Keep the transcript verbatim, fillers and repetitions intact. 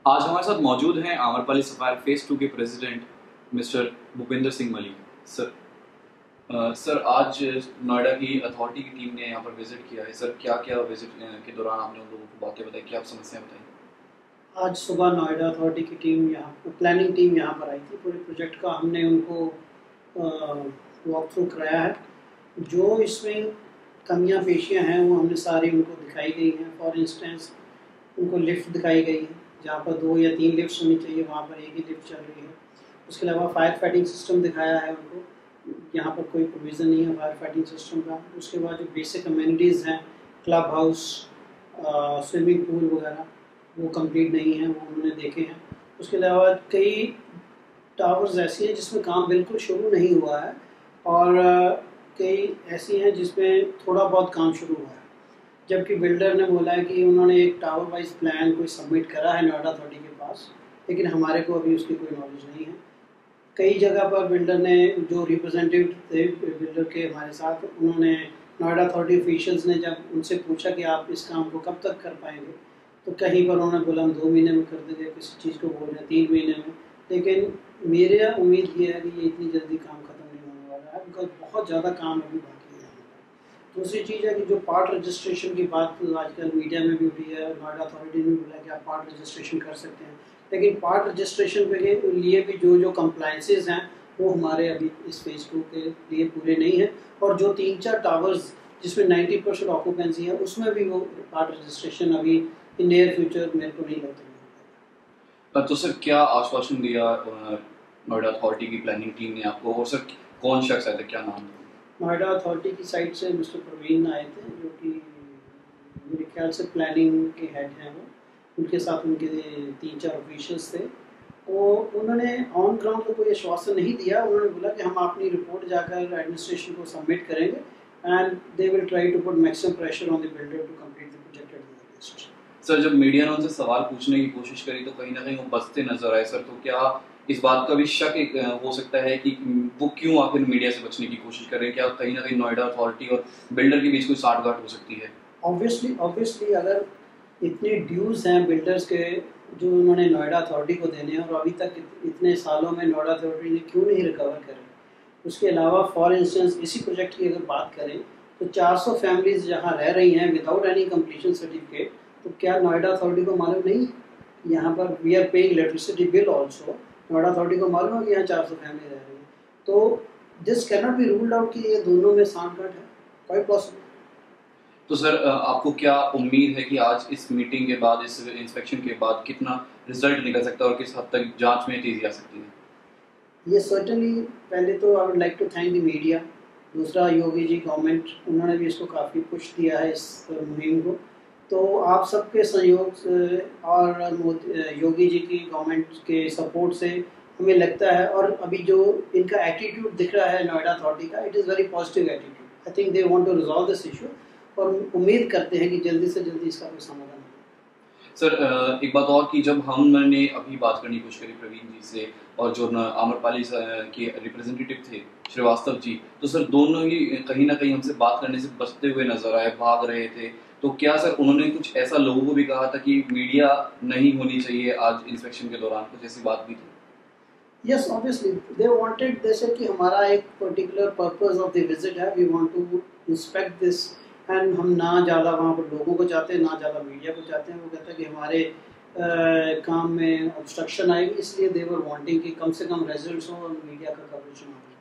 आज हमारे साथ मौजूद हैं आम्रपाली सफायर फेज टू के president mister Bhupendra Singh Malik sir. Uh, sir आज नोएडा की अथॉरिटी की टीम ने यहाँ पर विजिट किया है। सर क्या क्या विजिट के दौरान आपने उन लोगों को बातें बताई, क्या आप समस्याएं बताई? आज सुबह नोएडा अथॉरिटी की टीम यहाँ प्लानिंग टीम यहाँ पर आई थी। पूरे प्रोजेक्ट का हमने उनको वॉक थ्रू कराया है। जो इसमें कमियाँ पेशियाँ हैं वो हमने सारी उनको दिखाई गई हैं। फॉर इंस्टेंस उनको लिफ्ट दिखाई गई है, जहाँ पर दो या तीन लिफ्ट होनी चाहिए वहाँ पर एक ही लिफ्ट चल रही है। उसके अलावा फायर फाइटिंग सिस्टम दिखाया है उनको, यहाँ पर कोई प्रोविज़न नहीं है फायर फाइटिंग सिस्टम का। उसके बाद जो बेसिक अमेनिटीज़ हैं, क्लब हाउस, स्विमिंग पूल वगैरह, वो कंप्लीट नहीं है, वो उन्होंने देखे हैं। उसके अलावा कई टावर्स ऐसी हैं जिसमें काम बिल्कुल शुरू नहीं हुआ है और कई ऐसी हैं जिसमें थोड़ा बहुत काम शुरू हुआ है। जबकि बिल्डर ने बोला है कि उन्होंने एक टावर वाइज प्लान कोई सबमिट करा है नोएडा अथॉरिटी के पास, लेकिन हमारे को अभी उसकी कोई नॉलेज नहीं है। कई जगह पर बिल्डर ने, जो रिप्रेजेंटेटिव थे बिल्डर के हमारे साथ, उन्होंने नोएडा अथॉरिटी ऑफिशियल्स ने जब उनसे पूछा कि आप इस काम को कब तक कर पाएंगे, तो कहीं पर उन्होंने बोला हम दो महीने में कर देंगे, किसी चीज़ को बोल रहे हैं तीन महीने में। लेकिन मेरे उम्मीद ये है कि ये इतनी जल्दी काम ख़त्म नहीं होने वाला है, बिकॉज बहुत ज़्यादा काम अभी बाकी है। दूसरी चीज़ है कि जो पार्ट रजिस्ट्रेशन की बात आजकल मीडिया में भी उठी है, नोएडा अथॉरिटी ने बोला कि आप पार्ट रजिस्ट्रेशन कर सकते हैं, लेकिन पार्ट रजिस्ट्रेशन के लिए भी जो जो कंप्लाइंसेस हैं वो हमारे अभी इस फेज टू के लिए पूरे नहीं हैं। और जो तीन चार टावर्स जिसमें नब्बे परसेंट ऑक्यूपेंसी है, उसमें भी वो पार्ट रजिस्ट्रेशन अभी इन नियर फ्यूचर मेरे को नहीं लगता। तो सर क्या आश्वासन दिया नोएडा अथॉरिटी की प्लानिंग टीम ने आपको, और सर कौन शख्स आए थे, क्या नाम था? नोएडा अथॉरिटी की साइड से मिस्टर प्रवीण आए थे, जो कि मेरे ख्याल से प्लानिंग के हेड हैं। वो उनके साथ उनके तीन चार ऑफिशियल्स थे। वो उन्होंने ऑन ग्राउंड तो कोई आश्वासन नहीं दिया। उन्होंने बोला कि हम अपनी रिपोर्ट जाकर एडमिनिस्ट्रेशन को सबमिट करेंगे and they will try to put maximum pressure on the builder to complete the project at the earliest. Sir जब मीडिया ने उनसे सवाल पूछने की कोशिश करी तो कहीं ना कहीं वो बचते नजर आए। सर तो क्या इस बात का भी शक एक हो सकता है कि वो क्यों आखिर मीडिया से बचने की कोशिश कर रहे हैं? क्या कहीं ना कहीं नोएडा अथॉरिटी और बिल्डर के बीच कोई साठगांठ हो सकती है? ऑब्वियसली ऑब्वियसली अगर इतने ड्यूज़ हैं बिल्डर्स के जो उन्होंने नोएडा अथॉरिटी को देने हैं, और अभी तक इतने सालों में नोएडा अथॉरिटी ने क्यों नहीं रिकवर करे। उसके अलावा फॉर इंस्टेंस इसी प्रोजेक्ट की अगर बात करें तो चार सौ फैमिलीज जहाँ रह रही हैं विदाउट एनी कंप्लीशन सर्टिफिकेट, तो क्या नोएडा अथॉरिटी को मालूम नहीं? यहाँ पर we are paying electricity bill also, Noida authority को मालूम है कि यहाँ चार सौ फैमिली रह रही है। तो this can not be ruled out कि ये दोनों में सांठगांठ है, क्वाइट पॉसिबल। तो सर आपको क्या उम्मीद है कि आज इस मीटिंग के बाद, इस इंस्पेक्शन के बाद कितना रिजल्ट निकल सकता है और किस हद तक जांच में तेजी आ सकती है? ये सर्टनली, पहले तो I would like to thank the media. दूसरा योगी जी गवर्नमेंट, उन्होंने भी इसको काफ़ी पुश दिया है इस मुहिम को। तो आप सबके सहयोग से और योगी जी की गवर्नमेंट के सपोर्ट से हमें लगता है, और अभी जो इनका एटीट्यूड दिख रहा है नोएडा अथॉरिटी का, it is very positive attitude. I think they want to resolve this issue, और उम्मीद करते हैं कि जल्दी से जल्दी इसका कोई समाधान हो। सर एक बात और कि जब हमने अभी बात करने की कोशिश करी प्रवीण जी से और जो आम्रपाली के रिप्रेजेंटेटिव थे श्रीवास्तव जी, तो सर दोनों ही कहीं ना कहीं हमसे बात करने से बचते हुए नजर आए, भाग रहे थे। तो क्या सर उन्होंने कुछ ऐसा लोगों को भी कहा था कि मीडिया नहीं होनी चाहिए आज इंस्पेक्शन के दौरान, कुछ ऐसी बात भी थी? यस, ऑब्वियसली दे वांटेड, जैसे कि हमारा एक particular purpose of the visit है, we want to inspect this, and हम ना ज़्यादा वहाँ पर लोगों को चाहते हैं, ना ज़्यादा मीडिया को चाहते हैं। वो कहते हैं कि हमारे आ, काम में ऑब्स्ट्रक्शन आएगी, इसलिए दे वर वांटिंग कि कम से कम रिजल्ट्स हो और मीडिया का कवरेज ना हो।